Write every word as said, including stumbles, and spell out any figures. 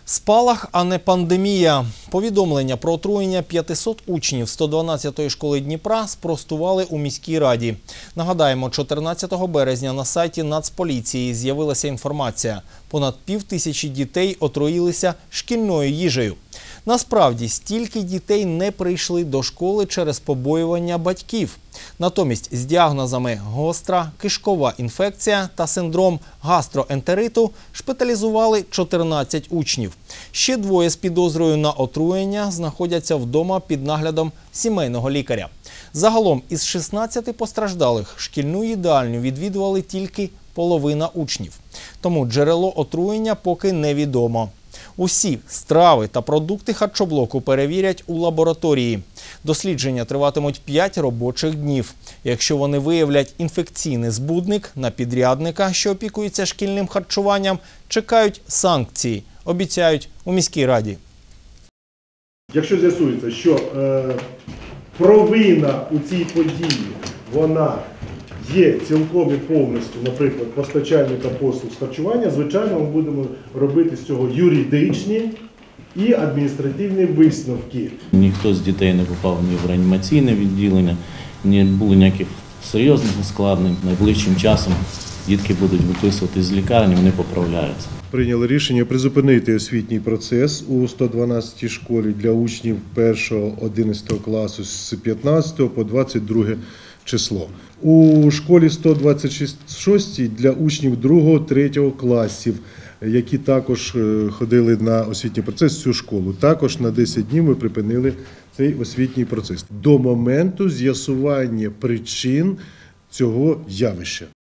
Спалах, а не пандемія. Повідомлення про отруєння п'ятисот учнів сто дванадцятої школи Дніпра спростували у міській раді. Нагадаємо, чотирнадцятого березня на сайті Нацполіції з'явилася інформація. Понад пів тисячі дітей отруїлися шкільною їжею. Насправді, стільки дітей не прийшли до школи через побоювання батьків. Натомість з діагнозами гостра кишкова інфекція та синдром гастроентериту шпиталізували чотирнадцять учнів. Ще двоє з підозрою на отруєння знаходяться вдома під наглядом сімейного лікаря. Загалом із шістнадцяти постраждалих шкільну їдальню відвідували тільки половина учнів. Тому джерело отруєння поки невідомо. Усі страви та продукти харчоблоку перевірять у лабораторії. Дослідження триватимуть п'ять робочих днів. Якщо вони виявлять інфекційний збудник, на підрядника, що опікується шкільним харчуванням, чекають санкції, обіцяють у міській раді. Якщо з'ясується, що е, провина у цій події, вона є цілком і повністю, наприклад, постачальника послуг з харчування, звичайно, ми будемо робити з цього юридичні і адміністративні висновки. Ніхто з дітей не попав ні в реанімаційне відділення, не було ніяких серйозних ускладнень. Найближчим часом дітки будуть виписувати з лікарні, вони поправляються. Прийняли рішення призупинити освітній процес у сто дванадцятій школі для учнів першого-одинадцятого класу з п'ятнадцятого по двадцять друге число. У школі сто двадцять шостій для учнів другого-третього класів, які також ходили на освітній процес в цю школу. Також на десять днів ми припинили цей освітній процес до моменту з'ясування причин цього явища.